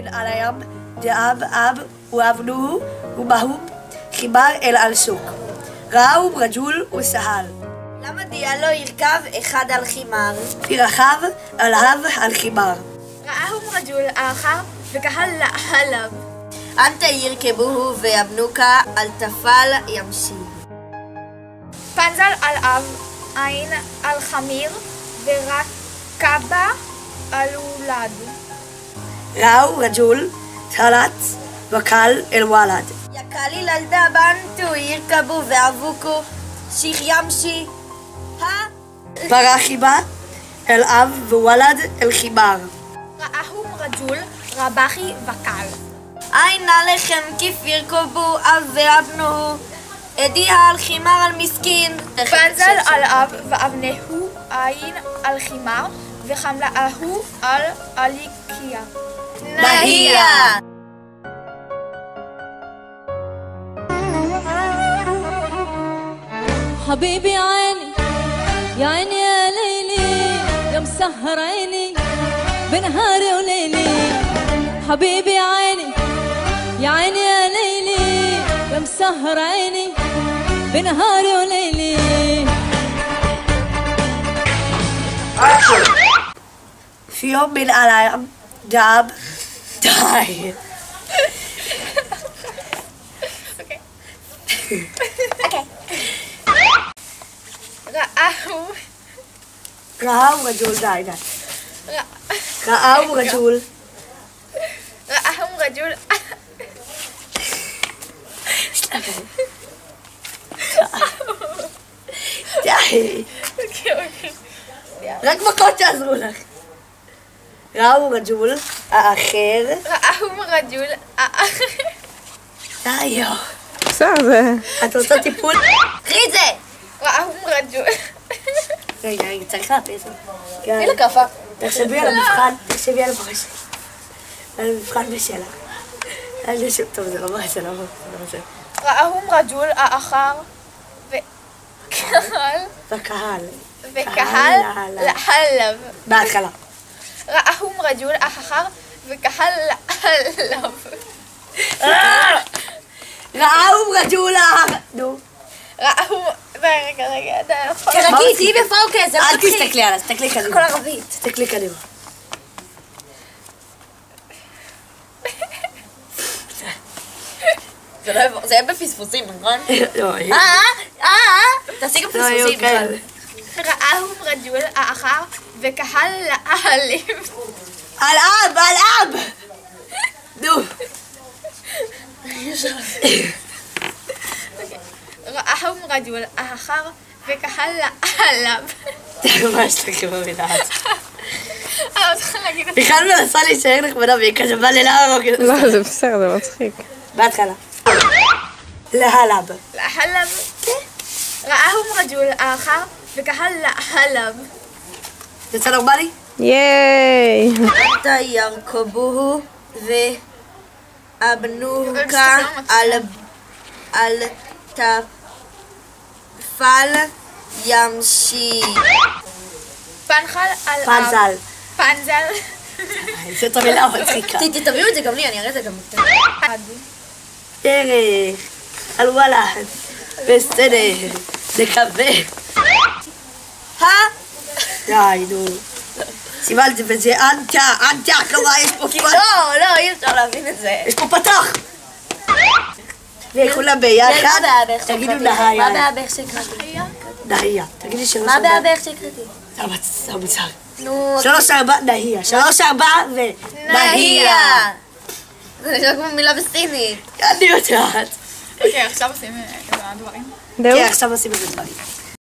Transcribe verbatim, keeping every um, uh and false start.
בן עליהם דאב אב ואבנוהו ומהו חיבר אל על שוק. ראו רג'ול וסהל. למה דיאלו ירכב אחד על חימר? פרחב עליו על חימר. ראהו רג'ול האחר וקהל עליו. אנטה ירכבוהו ויבנוקה על תפל ימשי. פנזל על אב, עין על חמיר ורקבה על הולד. ראו רג'ול תלץ וקל אל וולד. יקליל על דבנטו ירכבו ואבוקו שיח ימשי. פרחיבה אל אב ווולד אל חימר. ראהו רג'ול רבחי וקל. עין עליכם כיף ירכבו אב ואבנוהו הדיע על חימר על מסכין. פנזל על אב ואבנהו עין על חימר וחמלאהו על אליקיה. נהיה حبيبي عيني يا عيني يا ليلي يا مسهر عيني بنهاري وليلي حبيبي عيني يا عيني يا ليلي يا مسهر عيني بنهاري وليلي. في يوم من الأيام داب די. ראהו ראו רג'ול די די. ראו רג'ול. ראהו רג'ול די. רק מכות שעזרו לך. ראו רג'ול האחר. ראהו רג'ול האחר. די יו. בסדר זה... את רוצה טיפול? קחי את זה! ראהו רג'ול. רגע, רגע, צריך לאפס. תני לכאפה. תחשבי על המבחן, תחשבי על המחשב. על המבחן בשלה. טוב, זה לא מראה, זה לא מראה. ראהו רג'ול האחר וקהל בקהל. וקהל לחלב. בהתחלה. ראהו רג'ול האחר וקהל לחלב. ראו רג'ול האחר. נו. ראהו... רגע, רגע, אתה יכול... תרגי, תהיי בפוקס, זה אל מצחיק. תסתכלי עליו, תסתכלי כל קדימה. ערבית. תסתכלי קדימה. זה היה בפספוסים, נכון? לא, אה, אה, תעשי גם פספוסים. ראהו רג'ול האחר וקהל לעליב. על אב, על אב! נו. ראהו רג'ול האחר וקהל לעליו. זה ממש לא כמו מדעת. אני לא צריכה להגיד את זה. בכלל מנסה להישאר נחמדה והיא כזה בא ללהרוג. לא, זה בסדר, זה מצחיק. בהתחלה. להלב. לחלב. ראהו רג'ול האחר וקהל לעליו. זה יצא נורמלי? ייי! אנטה ירכבוהו ואבנוקה על תפל ימשי. פנחל על אב. פנזל. פנזל. זאת המילה המצחיקה. תביאו את זה גם לי, אני אראה את זה גם. דרך. על וולד. בסדר. נקווה. די, נו. סיבלת בזה אנטה, אנטה, כלומר יש פה פתח. לא, לא, אי אפשר להבין את זה. יש פה פתח. וכולם ביחד. מה בעבך תגידו שקראתי? נהיה. מה בעבך שקראתי? נהיה. תגידי שלוש מה ארבע. בעבך שקראתי? זה המוצר. נו, שלוש ארבע, נהיה. שלוש ארבע ו... נהיה. זה נשמע כמו מילה בסינית. אני יודעת. אוקיי, עכשיו עושים כמה דברים. זהו? כן, עכשיו עושים את הדברים.